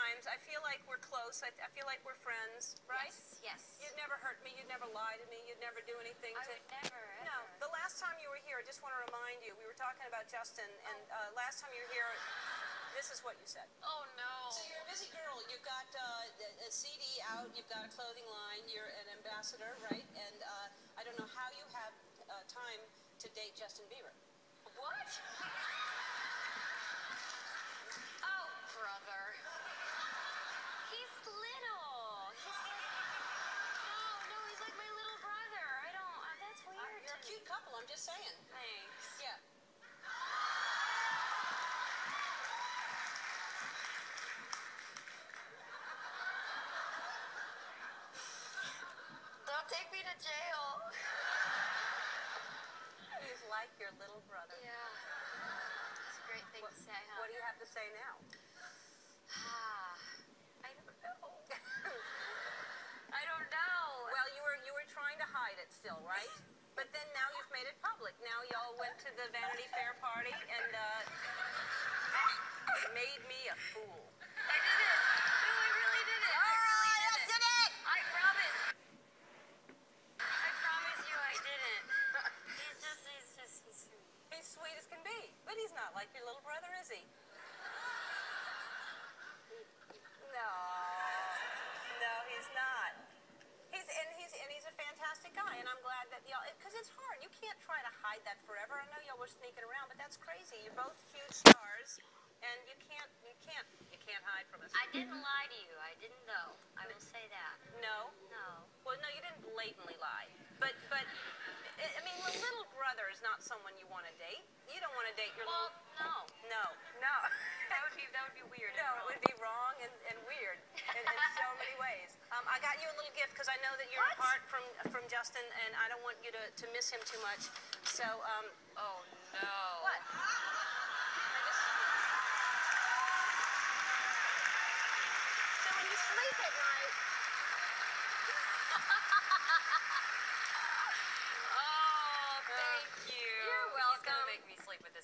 times. I feel like we're close. I feel like we're friends, right? Yes. You'd never hurt me. You'd never lie to me. You'd never do anything I to... would never, ever. No. The last time you were here, I just want to remind you, we were talking about Justin, and last time you were here, this is what you said. Oh, no. So you're a busy girl. You've got a CD out. You've got a clothing line. You're an ambassador, right? And I don't know how you have time to date Justin Bieber. What? Oh, brother. He's little. No, he's like my little brother. I don't, that's weird. You're a cute couple, I'm just saying. Thanks. Yeah. Don't take me to jail. He's like your little brother. Yeah. That's a great thing to say, huh? What do you have to say now? I don't know. I don't know. Well, you were trying to hide it still, right? But then now you've made it public. Now y'all went to the Vanity Fair party and made me a fool. I did it. No, I really did it. I really did it. I promise. I promise you I didn't. He's sweet. He's sweet as can be, but he's not like your little brother, is he? No, he's not. He's a fantastic guy, and I'm glad that y'all, because it's hard. You can't try to hide that forever. I know y'all were sneaking around, but that's crazy. You're both huge stars, and you can't hide from us. I didn't lie to you. I didn't know. I will say that. No? No. Well, no, you didn't blatantly lie. But I mean, the little brother is not someone you want to date. You don't want to date your Well, little... no. No. That would be weird. No, it would be wrong and weird in so many ways. I got you a little gift because I know that you're apart from Justin, and I don't want you to miss him too much. So, Oh, no. What? So when you sleep at night... Oh, thank you. You're He's welcome. gonna make me sleep with